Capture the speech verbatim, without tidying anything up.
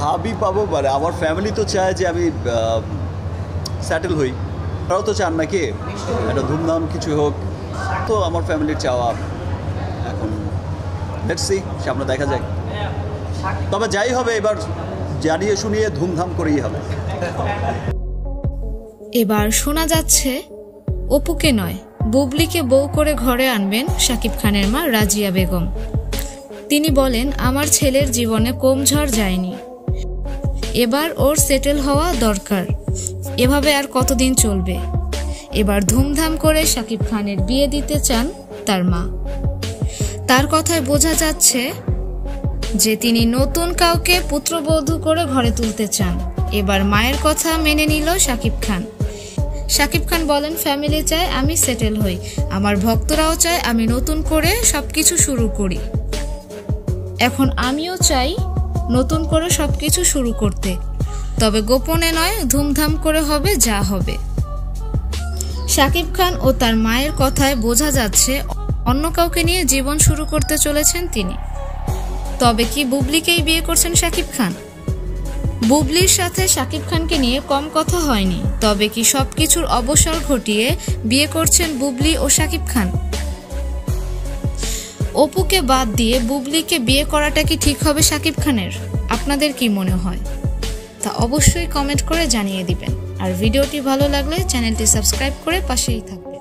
ভাবি পাবো মানে আমার ফ্যামিলি তো চায় যে আমি সেটেল হই, তারাও তো চান নাকি একটা ধুমধাম কিছু হোক, তো আমার ফ্যামিলির চাওয়া। এখন লেটস সি, সামনে দেখা যাক। তবে যাই হবে এবার জানিয়ে শুনিয়ে ধুমধাম করেই হবে। এবার শোনা যাচ্ছে অপুকে নয় বুবলিকে বউ করে ঘরে আনবেন শাকিব খানের মা রাজিয়া বেগম। তিনি বলেন, আমার ছেলের জীবনে কম ঝড় যায়নি, এবার ওর সেটেল হওয়া দরকার, এভাবে আর কতদিন চলবে। এবার ধুমধাম করে শাকিব খানের বিয়ে দিতে চান তার মা। তার কথায় বোঝা যাচ্ছে যে তিনি নতুন কাউকে পুত্রবধূ করে ঘরে তুলতে চান। এবার মায়ের কথা মেনে নিল শাকিব খান। শাকিব খান বলেন, ফ্যামিলি চায় আমি সেটেল হই, আমার ভক্তরাও চায় আমি নতুন করে সবকিছু শুরু করি। এখন আমিও চাই নতুন করে সবকিছু শুরু করতে, তবে গোপনে নয়, ধুমধাম করে হবে যা হবে। শাকিব খান ও তার মায়ের কথায় বোঝা যাচ্ছে অন্য কাউকে নিয়ে জীবন শুরু করতে চলেছেন তিনি। তবে কি বুবলিকেই বিয়ে করছেন শাকিব খান? বুবলির সাথে শাকিব খানকে নিয়ে কম কথা হয়নি, তবে কি সবকিছুর অবসর ঘটিয়ে বিয়ে করছেন বুবলি ও শাকিব খান? অপুকে বাদ দিয়ে বুবলিকে বিয়ে করাটা কি ঠিক হবে শাকিব খানের? আপনাদের কি মনে হয় তা অবশ্যই কমেন্ট করে জানিয়ে দিবেন। আর ভিডিওটি ভালো লাগলে চ্যানেলটি সাবস্ক্রাইব করে পাশেই থাকবেন।